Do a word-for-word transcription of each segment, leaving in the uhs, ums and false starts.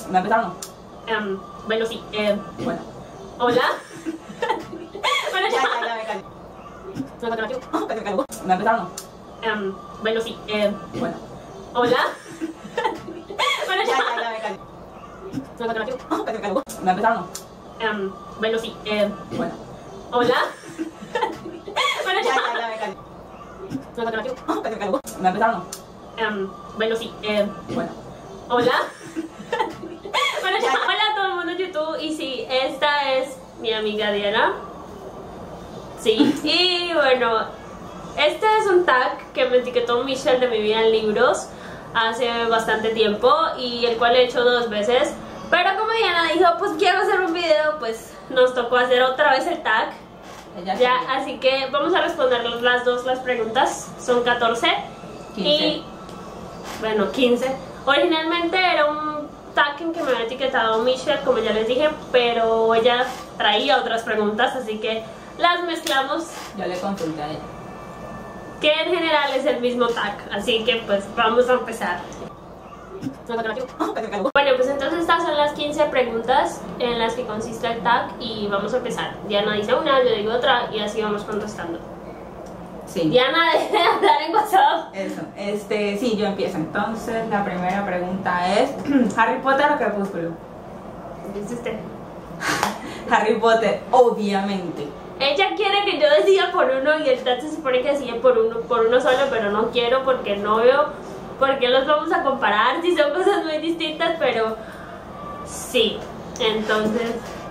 ¿Me empezaron? Um, bueno, sí. Eh, Bueno. Hola. Bueno, Ya, ya. ya, ya, me callo. No, no, no, no. Me callo. ¿Me empezaron? Um, bueno, sí. Eh, Bueno. Hola. Bueno, Ya, ya. ya, ya, me callo. No, no, no, no. Me callo. ¿Me empezaron? Um, bueno, sí. Eh, Bueno. Hola. Bueno, Ya, ya. ya, ya, me callo. No, no, no, no. Me callo. ¿Me empezaron? Um, bueno, sí. Eh, Bueno. Hola. Bueno, ya. Hola a todo el mundo de YouTube. Y sí, esta es mi amiga Diana. Sí. Y bueno, este es un tag que me etiquetó Michelle de Mi Vida en Libros hace bastante tiempo y el cual he hecho dos veces. Pero como Diana dijo, pues quiero hacer un video, pues nos tocó hacer otra vez el tag. Ella Ya, sigue. así que vamos a responder las dos las preguntas. Son catorce. quince. Y bueno, quince. Originalmente era un tag en que me había etiquetado Michelle, como ya les dije, pero ella traía otras preguntas, así que las mezclamos, Yo le consulté a ella. que en general es el mismo tag, así que pues vamos a empezar. Me callo. Bueno, pues entonces estas son las quince preguntas en las que consiste el tag y vamos a empezar. Diana dice una, yo digo otra y así vamos contestando. Sí. Diana, deje de hablar en WhatsApp. Eso. Este, sí, yo empiezo. Entonces, la primera pregunta es: ¿Harry Potter o Crepúsculo? Dice usted. Harry Potter, obviamente. Ella quiere que yo decida por uno y el tag se supone que decide por uno, por uno solo, pero no quiero porque no veo por qué los vamos a comparar si son cosas muy distintas, pero sí. Entonces,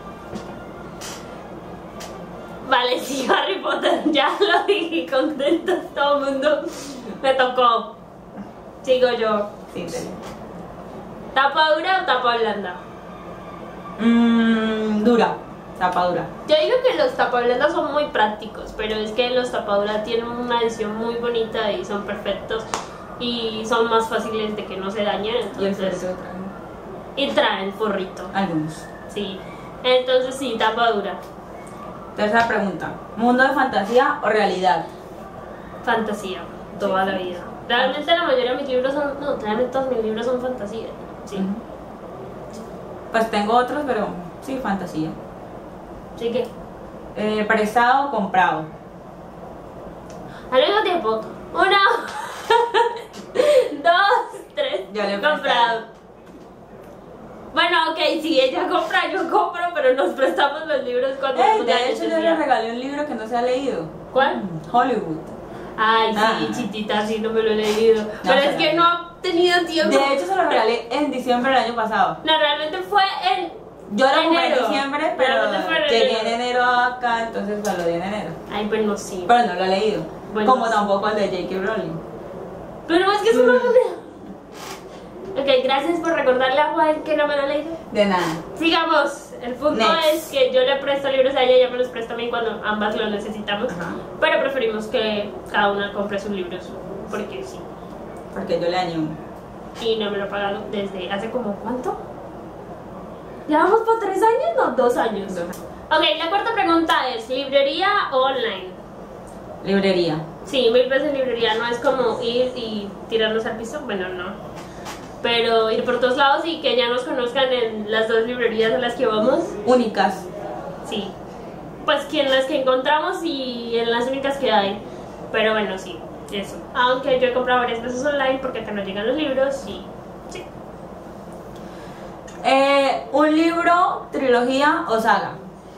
vale, sí, Harry Potter, ya lo dije, contentos todo el mundo. Me tocó. Sigo yo. Sí, sí. ¿Tapa dura o tapa blanda? Mmm, dura. Tapa dura. Yo digo que los tapablandas son muy prácticos, pero es que los tapaduras tienen una edición muy bonita y son perfectos y son más fáciles de que no se dañen, Y el entonces forrito trae. y traen forrito, Algunos. sí. Entonces sí, tapadura, Tercera pregunta: ¿mundo de fantasía o realidad? fantasía, toda la vida. Realmente la mayoría de mis libros son, no, realmente todos mis libros son fantasía, sí. Ujú. Pues tengo otros, pero sí, fantasía. Así que Eh, prestado o comprado. al mismo tiempo, uno, dos, tres, Yo le comprado. Bueno, ok, si ella compra, yo compro, pero nos prestamos los libros cuando Ey, nos de da hecho, yo le necesidad. regalé un libro que no se ha leído. ¿Cuál? Mm, Hollywood. Ay, sí, Ah. chitita, sí, no me lo he leído. pero es pero- que no he tenido tiempo. De hecho, se lo regalé en diciembre del año pasado. No, realmente fue en Yo lo compré en enero. diciembre, pero Realmente fue en llegué en enero. enero acá, entonces se lo di en enero. Ay, pues no, sí. Pero no lo he leído. Bueno, Como sí. tampoco el de J K Rowling. Pero es que es una moneda. Ok, gracias por recordarle a Juan que no me lo he leído. De nada. Sigamos. El punto Next. es que yo le presto libros a ella y ella me los presta a mí cuando ambas los necesitamos. Ajá. Pero preferimos que cada una compre sus libros. Porque sí. Porque yo le año. Y no me lo he pagado desde hace como ¿cuánto? ¿Ya vamos por tres años? No, dos años. Ok, la cuarta pregunta es: ¿librería o online? Librería. Sí, mil veces librería. No es como ir y tirarnos al piso. Bueno, no. Pero ir por todos lados y que ya nos conozcan en las dos librerías a las que vamos. Únicas. Sí. Pues que en las que encontramos y en las únicas que hay. Pero bueno, sí, eso. Aunque yo he comprado varias veces online porque acá no llegan los libros y sí. Eh, un libro, trilogía o saga.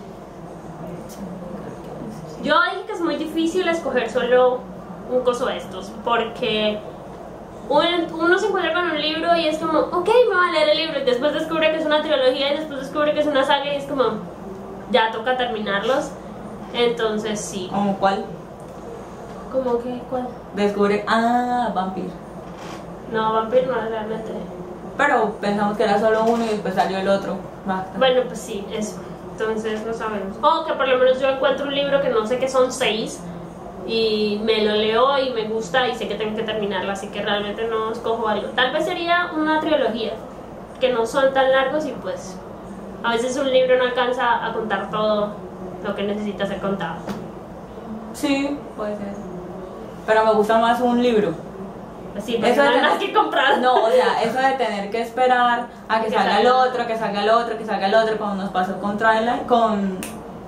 Yo dije que es muy difícil escoger solo un coso de estos porque un- uno se encuentra con un libro y es como, ok, me va a leer el libro y después descubre que es una trilogía y después descubre que es una saga y es como, ya toca terminarlos. Entonces sí. ¿Como cuál? ¿Cómo que cuál? Descubre. Ah, Vampir. No, Vampir no es realmente. Pero pensamos que era solo uno y después salió el otro. Basta. Bueno, pues sí, eso. Entonces no sabemos. O que por lo menos yo encuentro un libro que no sé que son seis y me lo leo y me gusta y sé que tengo que terminarlo, así que realmente no escojo algo. Tal vez sería una trilogía, que no son tan largos y pues a veces un libro no alcanza a contar todo lo que necesita ser contado. Sí, puede ser. Pero me gusta más un libro. Pues sí, porque Eso no de hay más tener- que comprar. No, o sea, eso de tener que esperar a que, Que salga el salga. otro, que salga el otro, que salga el otro, como nos pasó con Twilight, con...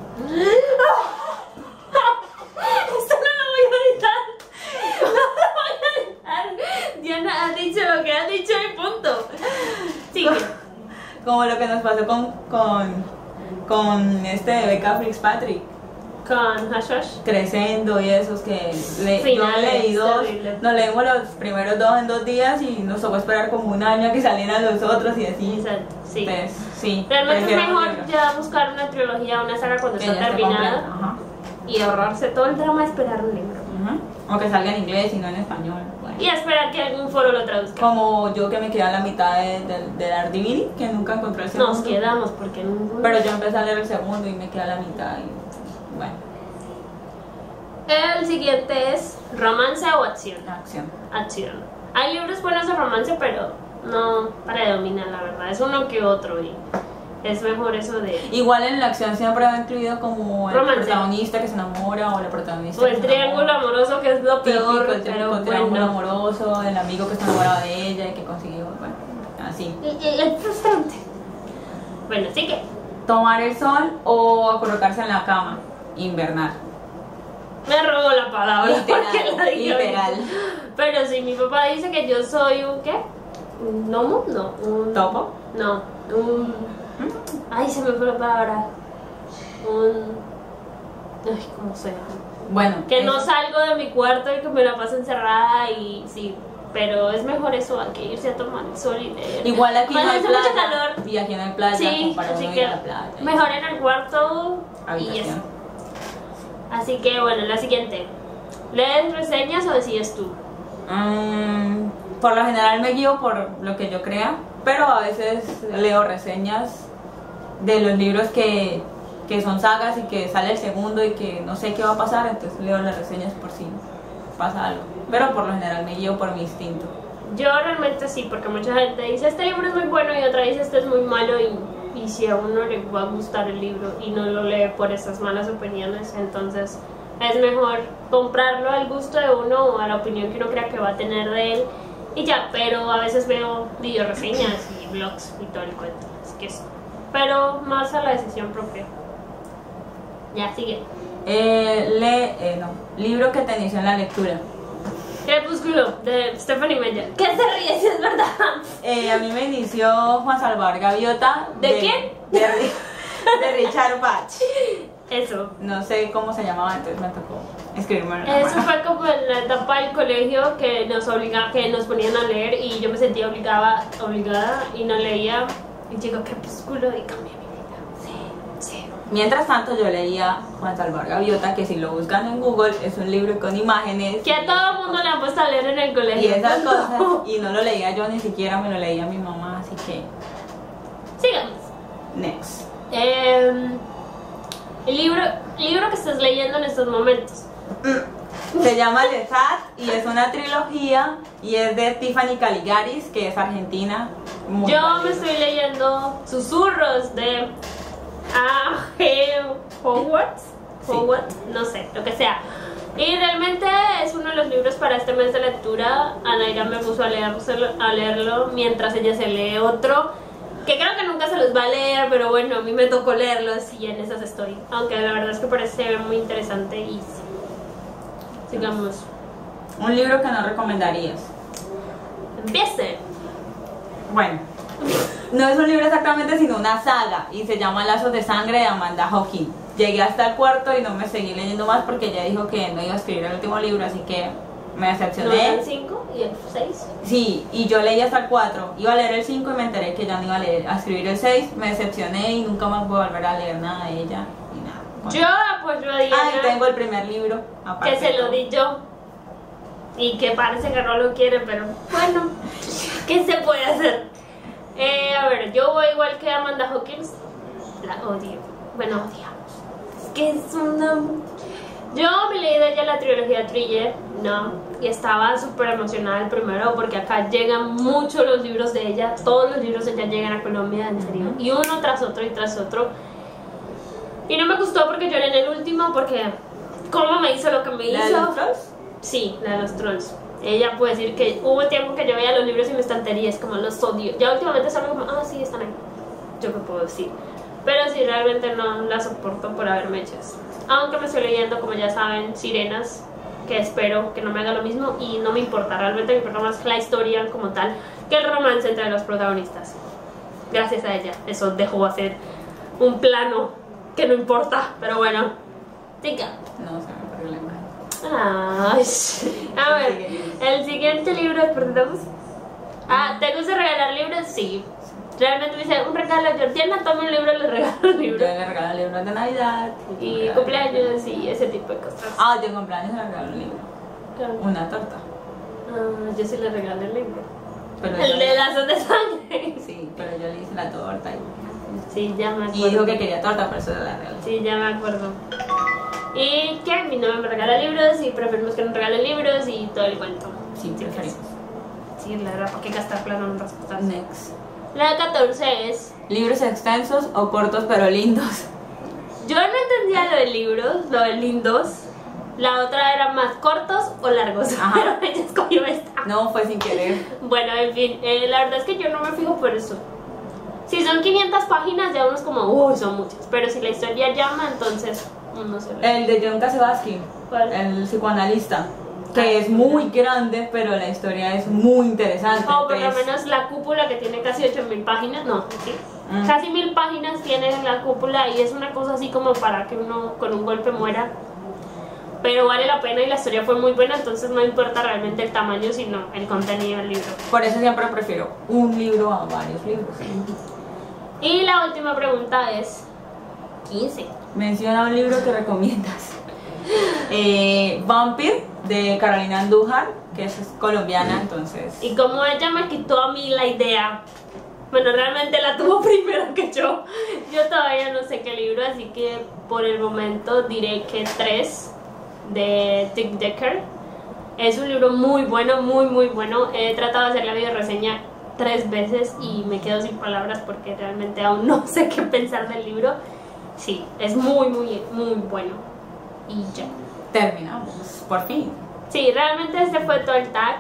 Esto no lo voy a editar. No lo voy a editar. Diana ha dicho lo que ha dicho y punto. Sigue. como lo que nos pasó con, con, con este de Becca Fitzpatrick, Con Hush Hush. Crescendo y esos que le, yo Finales, leí dos, terrible. nos leímos los primeros dos en dos días y nos tocó esperar como un año a que salieran los otros y así. Exacto, sí. Entonces, sí. Realmente es prefiero un mejor libro ya buscar una trilogía, una saga cuando que está ya esté terminada completa. Ajá. y ahorrarse todo el drama de esperar un libro. Ujú. O que salga en inglés y no en español. Bueno. Y esperar que algún foro lo traduzca. Como yo que me quedé a la mitad de, de, de Daredevil, que nunca encontré el segundo. Nos quedamos porque no. Pero yo empecé a leer el segundo y me quedé a la mitad y bueno, El siguiente es romance o acción. la acción. Acción. Hay libros buenos de romance, pero no predomina, la verdad. Es uno que otro y es mejor eso de. Igual en la acción siempre va incluido como el Romance. protagonista que se enamora o la protagonista O que el se triángulo enamora. amoroso, que es lo Típico, peor, el típico pero triángulo bueno. amoroso, el amigo que está enamorado de ella y que consiguió, bueno, así. Y- y- Es frustrante. Bueno, así que. Tomar el sol o colocarse en la cama, invernar. Me robó la palabra. porque la Literal, dije literal. ahorita. Pero si mi papá dice que yo soy un ¿qué? ¿Un gnomo? No. Un. ¿Topo? No. Un. Ay, se me fue la palabra. Un. Ay, ¿cómo se llama? Bueno, Que no eso. salgo de mi cuarto y que me la paso encerrada y sí. Pero es mejor eso a que irse a tomar el sol y leer. Igual aquí Cuando no hay hace mucho playa. calor. Y aquí no hay playa, Sí, como para así uno que ir a la playa. mejor en el cuarto y Habitación. eso. Así que bueno, la siguiente. ¿Lees reseñas o decides tú? Mm, por lo general me guío por lo que yo crea, pero a veces leo reseñas de los libros que, que son sagas y que sale el segundo y que no sé qué va a pasar, entonces leo las reseñas por si pasa algo. Pero por lo general me guío por mi instinto. Yo realmente sí, porque mucha gente dice este libro es muy bueno y otra dice este es muy malo y, y si a uno le va a gustar el libro y no lo lee por esas malas opiniones, entonces es mejor comprarlo al gusto de uno o a la opinión que uno crea que va a tener de él y ya, pero a veces veo video reseñas y blogs y todo el cuento, así que sí. Pero más a la decisión propia. Ya, sigue. Eh, lee, eh, no, libro que te inició en la lectura. Crepúsculo, de Stephanie Meyer. ¿Qué se ríe si es verdad? Eh, a mí me inició Juan Salvador Gaviota. ¿De quién? De, Ri- de Richard Bach. Eso. No sé cómo se llamaba, entonces me tocó escribirme en la Eso mano. fue como en la etapa del colegio que nos obliga, que nos ponían a leer y yo me sentía obligada, obligada y no leía. Y llegó Crepúsculo y cambié mi vida. Sí, sí. Mientras tanto yo leía Juan Salvador Gaviota, que si lo buscan en Google es un libro con imágenes Que a todo el mundo le han puesto a leer en el y colegio. esas cosas, y no lo leía yo ni siquiera, me lo leía mi mamá, así que Sigamos. next. Eh, el libro, libro que estás leyendo en estos momentos. Se llama The Sad y es una trilogía y es de Tiffany Caligaris, que es argentina. Muy Yo buen me libro. estoy leyendo Susurros de A G. Hogwarts, Sí. Hogwarts, no sé, lo que sea. Y realmente es uno de los libros para este mes de lectura. Anaira me puso a leerlo, a leerlo mientras ella se lee otro, que creo que nunca se los va a leer, pero bueno, a mí me tocó leerlos y en esas estoy. Aunque la verdad es que parece muy interesante y sí. Sigamos. Un libro que no recomendarías. Empiece. Bueno, no es un libro exactamente, sino una saga y se llama Lazos de Sangre de Amanda Hawking. Llegué hasta el cuarto y no me seguí leyendo más porque ella dijo que no iba a escribir el último libro, así que me ¿No decepcioné. el cinco y el seis? Sí, y yo leí hasta el cuatro. Iba a leer el cinco y me enteré que ya no iba a, leer, a escribir el seis. Me decepcioné y nunca más voy a volver a leer nada de ella y nada. Bueno. Yo apoyo a Diana. Ah, y tengo el primer libro. aparte Que se de lo todo. di yo y que parece que no lo quiere, pero bueno, ¿qué se puede hacer? Eh, a ver, yo voy igual que Amanda Hawkins, la odio, bueno, odiamos, es que es una... Yo me leí de ella la trilogía Thriller, no, y estaba súper emocionada el primero porque acá llegan muchos los libros de ella, todos los libros de ella llegan a Colombia, en serio, y uno tras otro y tras otro. Y no me gustó porque lloré en el último porque cómo me hizo lo que me ¿La de hizo. los trolls? Sí, la de los trolls. Ella puede decir que hubo tiempo que yo veía los libros en mi estantería, es como los odio. Ya últimamente solo como, ah, sí, están ahí. Yo qué puedo decir. Pero sí, realmente no la soporto por haberme hecho eso. Aunque me estoy leyendo, como ya saben, Sirenas, que espero que no me haga lo mismo y no me importa. Realmente me importa más la historia como tal que el romance entre los protagonistas. Gracias a ella, eso dejó hacer un plano que no importa, pero bueno. Tica. No, se me perdió la imagen. Ay, a ver, el siguiente libro es ¿perdón? Ah, ¿te gusta regalar libros? Sí. Realmente me dice un regalo a Georgiana, toma un libro, le regalo un Yo libro. le regalo libros de Navidad. Y cumpleaños y ese tipo de cosas. Ah, de cumpleaños le regalo un libro. Claro. Una torta. Ah, yo sí le regalo el libro. Pero El yo- de lazos de sangre. Sí, pero yo le hice la torta y, Sí, ya me acuerdo. y dijo que quería torta, por eso la regalé. Sí, ya me acuerdo. Y que mi novio me regala libros y preferimos que nos regale libros y todo el cuento. Sí, preferimos. Sí, la verdad, ¿para qué gastar plata en otras cosas? Next. La catorce es... ¿Libros extensos o cortos pero lindos? Yo no entendía lo de libros, lo de lindos. La otra era más cortos o largos. Ajá. Pero ella escogió esta. No, fue sin querer. Bueno, en fin, eh, la verdad es que yo no me fijo por eso. Si son quinientas páginas, ya uno es como, uy, son muchas. Pero si la historia llama, entonces uno se ve. El de John Casabasky, ¿Cuál? el psicoanalista, que es muy grande, pero la historia es muy interesante. O por lo entonces- menos la cúpula que tiene casi ocho mil páginas, no, sí. Mm. Casi mil páginas tiene la cúpula y es una cosa así como para que uno con un golpe muera. Pero vale la pena y la historia fue muy buena, entonces no importa realmente el tamaño, sino el contenido del libro. Por eso siempre prefiero un libro a varios libros. Y la última pregunta es quince. Menciona un libro que recomiendas. Eh, Vampire, de Carolina Andújar, que es colombiana, entonces... Y como ella me quitó a mí la idea, bueno, realmente la tuvo primero que yo, yo todavía no sé qué libro, así que por el momento diré que tres, de Dick Decker. Es un libro muy bueno, muy muy bueno. He tratado de hacer la video reseña tres veces y me quedo sin palabras porque realmente aún no sé qué pensar del libro. Sí, es muy muy muy bueno. Y ya. Terminamos, por fin. Sí, realmente este fue todo el tag.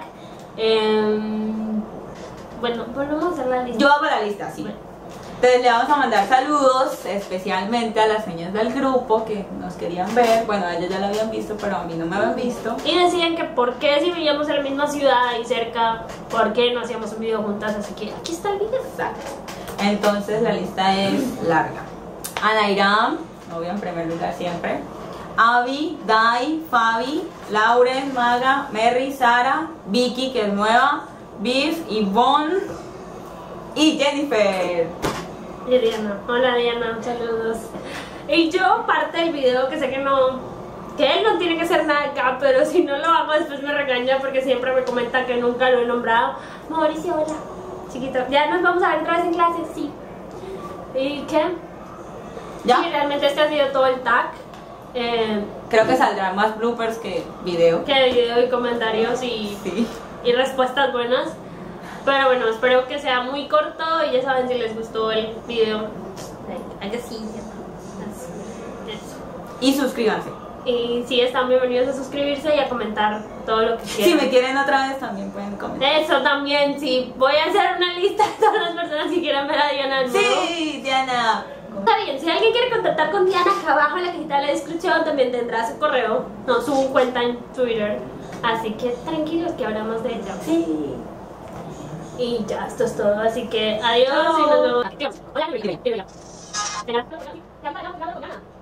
Em, bueno, volvemos a hacer la lista. Yo hago la lista, sí. Bueno. Entonces le vamos a mandar saludos especialmente a las señas del grupo que nos querían ver. Bueno, a ellas ya la habían visto, pero a mí no me habían visto. Y decían que por qué si vivíamos en la misma ciudad y cerca, por qué no hacíamos un video juntas, así que aquí está el video. Exacto. Entonces la lista es larga. Anairam, obvio en primer lugar siempre. Abby, Dai, Fabi, Lauren, Maga, Merry, Sara, Vicky, que es nueva, Viv, Yvonne y Jennifer. Y Diana, hola Diana, saludos. Y yo parte del video que sé que no, que él no tiene que hacer nada acá, pero si no lo hago después me regaña porque siempre me comenta que nunca lo he nombrado. Mauricio, hola, chiquito, ya nos vamos a ver otra vez en clase, sí. ¿Y qué? ¿Ya? Sí, realmente este ha sido todo el tag. Eh, Creo que saldrán más bloopers que video. que video y comentarios y, Sí. y respuestas buenas. Pero bueno, espero que sea muy corto y ya saben si les gustó el video. Like, sí, eso. Y suscríbanse. Y si están bienvenidos a suscribirse y a comentar todo lo que Si quieran. me quieren otra vez también pueden comentar. Eso también, sí. Voy a hacer una lista de todas las personas que quieran ver a Diana de nuevo. Sí, Diana. Está bien, si alguien quiere contactar con Diana, acá abajo en la cajita de la descripción también tendrá su correo, no, su cuenta en Twitter. Así que tranquilos que hablamos de ella. Sí. Y ya, esto es todo. Así que adiós Chao. y nos vemos. Hola,